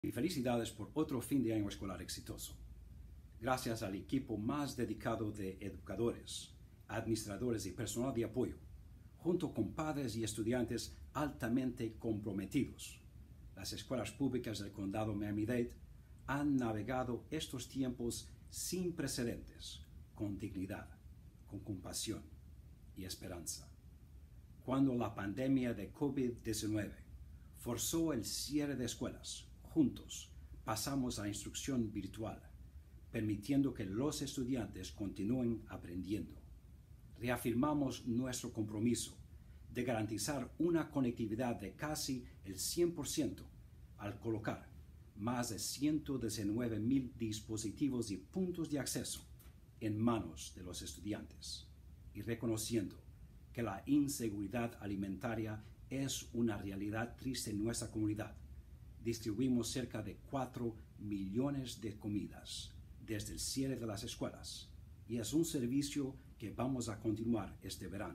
Y felicidades por otro fin de año escolar exitoso. Gracias al equipo más dedicado de educadores, administradores y personal de apoyo, junto con padres y estudiantes altamente comprometidos, las escuelas públicas del condado Miami-Dade han navegado estos tiempos sin precedentes, con dignidad, con compasión y esperanza. Cuando la pandemia de COVID-19 forzó el cierre de escuelas, juntos pasamos a instrucción virtual, permitiendo que los estudiantes continúen aprendiendo. Reafirmamos nuestro compromiso de garantizar una conectividad de casi el 100% al colocar más de 119,000 dispositivos y puntos de acceso en manos de los estudiantes y reconociendo que la inseguridad alimentaria es una realidad triste en nuestra comunidad. Distribuimos cerca de 4 millones de comidas desde el cierre de las escuelas y es un servicio que vamos a continuar este verano.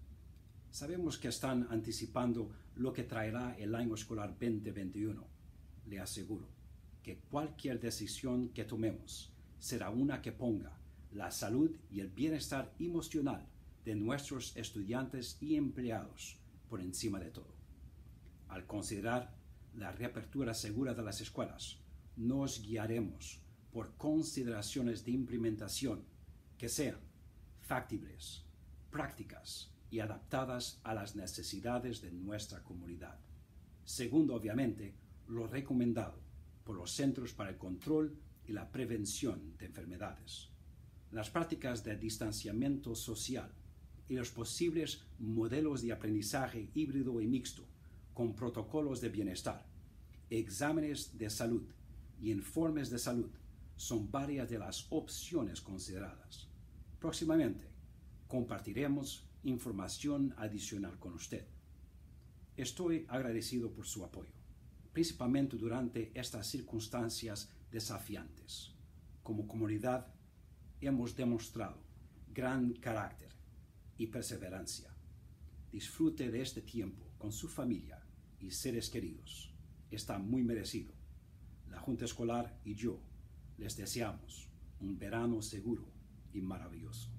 Sabemos que están anticipando lo que traerá el año escolar 2021. Le aseguro que cualquier decisión que tomemos será una que ponga la salud y el bienestar emocional de nuestros estudiantes y empleados por encima de todo. Al considerar la reapertura segura de las escuelas, nos guiaremos por consideraciones de implementación que sean factibles, prácticas y adaptadas a las necesidades de nuestra comunidad. Segundo, obviamente, lo recomendado por los Centros para el Control y la Prevención de Enfermedades. Las prácticas de distanciamiento social y los posibles modelos de aprendizaje híbrido y mixto con protocolos de bienestar, exámenes de salud y informes de salud son varias de las opciones consideradas. Próximamente compartiremos información adicional con usted. Estoy agradecido por su apoyo, principalmente durante estas circunstancias desafiantes. Como comunidad hemos demostrado gran carácter y perseverancia. Disfrute de este tiempo con su familia y seres queridos. Está muy merecido. La Junta Escolar y yo les deseamos un verano seguro y maravilloso.